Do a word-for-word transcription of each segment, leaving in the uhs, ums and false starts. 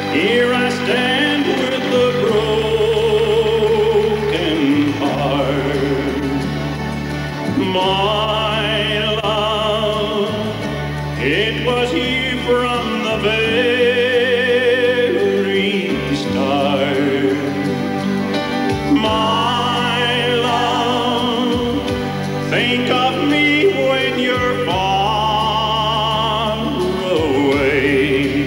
Here I stand with a broken heart. My love, it was you from the very start. My love, think of me when you're far away.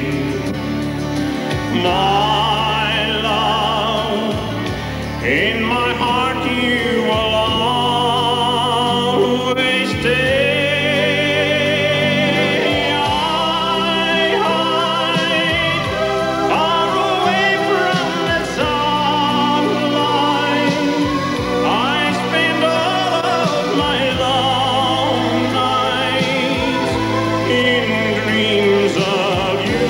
My love, in my heart you will always stay. I hide far away from the sunlight. I spend all of my long nights in dreams of you.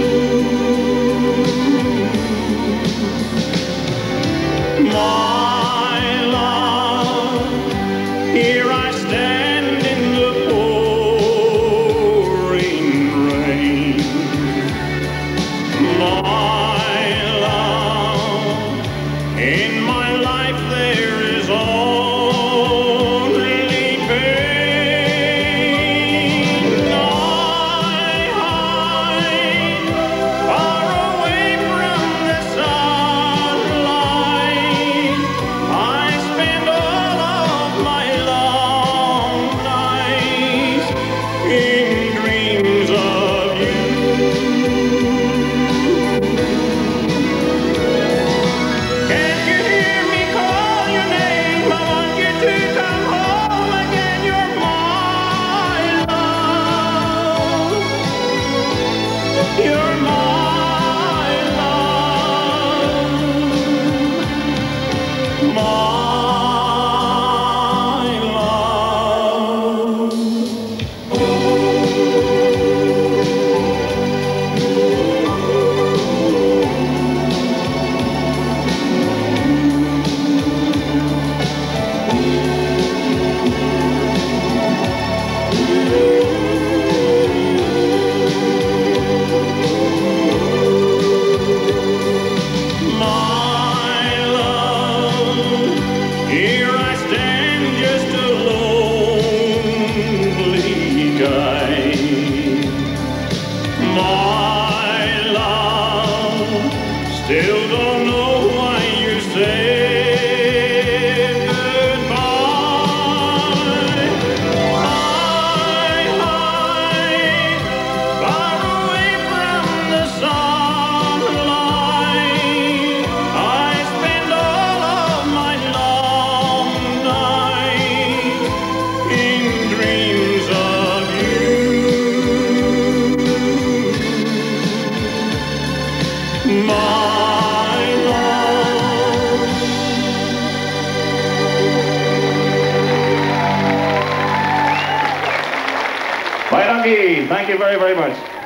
My love, here I stand in the pouring rain. My love, in my life there is only pain. I hide far away from the sunlight. I spend all of my long nights in dreams of you. Can't you hear me call your name? I want you to come home again. You're my love. You're my love. My love. My love, here I stand just a lonely guy. My love, still don't know why you said goodbye. I hide far away from the sunlight. I spend all of my long nights in dreams of you. My love. Bye, donkey. Thank you very, very much.